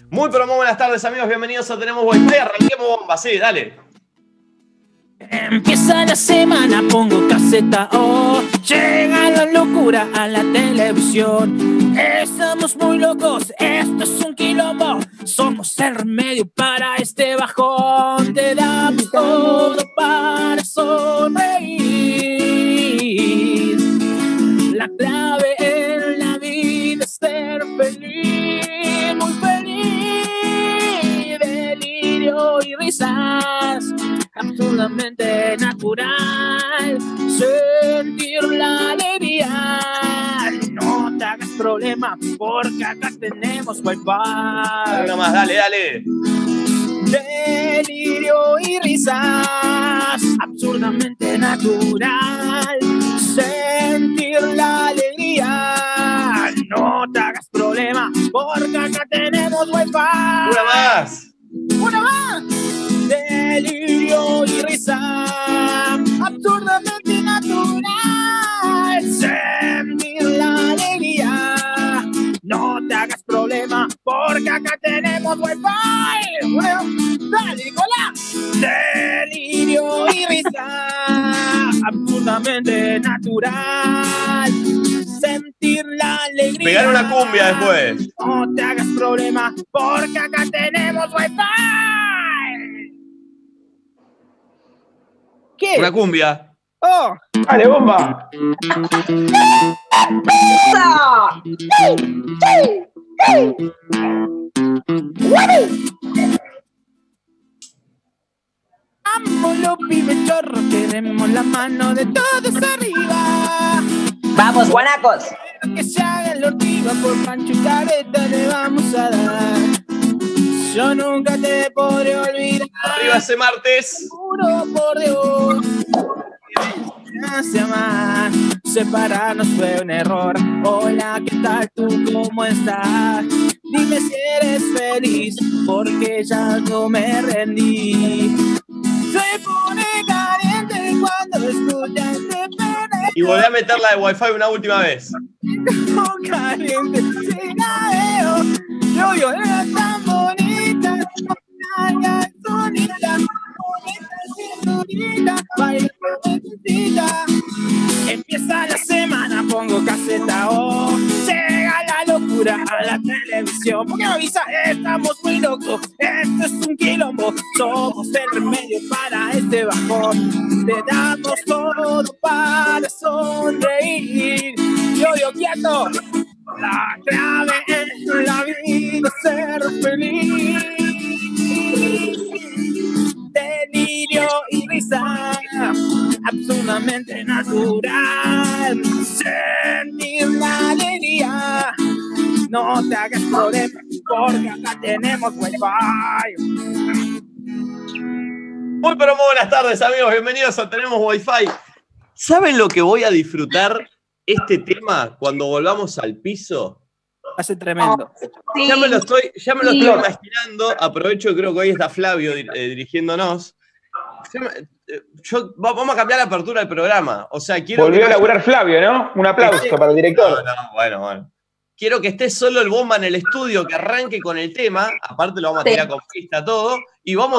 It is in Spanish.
Muy pero muy buenas tardes, amigos, bienvenidos a Tenemos Wi-Fi. Arranquemos bomba, sí, dale. Empieza la semana, pongo caseta, oh, llega la locura a la televisión. Estamos muy locos, esto es un quilombo. Somos el remedio para este bajón. Te damos todo para sonreír. La clave en la vida es ser feliz, muy feliz. Delirio y risas, absolutamente natural. Sentir la alegría, no te hagas problema porque acá tenemos Wi-Fi. Una más, dale, dale. Delirio y risas, absurdamente natural. Sentir la alegría, no te hagas problema porque acá tenemos Wi-Fi. Una más. Una más. Delirio y risa, absurdamente natural. Sentir la alegría, no te hagas problema porque acá tenemos Wi-Fi. Bueno, dale, Nicolás. Delirio y risa, absurdamente natural. Sentir la alegría. Pegar una cumbia después. No te hagas problema porque acá tenemos Wi-Fi. ¿Qué? Una cumbia. ¡Oh! ¡Dale, bomba! Vamos los pibes chorros, queremos la mano de todos arriba. ¡Vamos, guanacos! Que se haga la ortiga por Pancho y Careta le vamos a dar. Yo nunca te podré olvidar. Arriba ese martes. Juro por Dios. Hace amar, separarnos fue un error. Hola, ¿qué tal tú? ¿Cómo estás? Dime si eres feliz, porque ya no me rendí. Se pone caliente cuando escucha este pene. Y volví a meterla de Wi-Fi una última vez. No caliente, si la veo. Yo era tan bonita, bonita, bonita, baila bonita. Empieza la semana, pongo caseta, oh, llega la locura a la televisión. ¿Por qué me avisa? Estamos muy locos, esto es un quilombo. Somos el remedio para este bajón. Te damos todo para sonreír. Yo quieto. La clave en la vida es ser feliz. Delirio y risa, absolutamente natural. Sentir la alegría, no te hagas problema porque acá tenemos Wi-Fi. Muy pero muy buenas tardes, amigos, bienvenidos a Tenemos Wi-Fi. ¿Saben lo que voy a disfrutar este tema cuando volvamos al piso? Hace tremendo. Sí. Ya me lo estoy imaginando. Aprovecho, creo que hoy está Flavio dirigiéndos. Vamos a cambiar la apertura del programa. O sea, quiero Volvió a laburar Flavio, ¿no? Un aplauso para el director. No, bueno. Quiero que esté solo el bomba en el estudio, que arranque con el tema. Aparte lo vamos a tirar con pista todo. Y vamos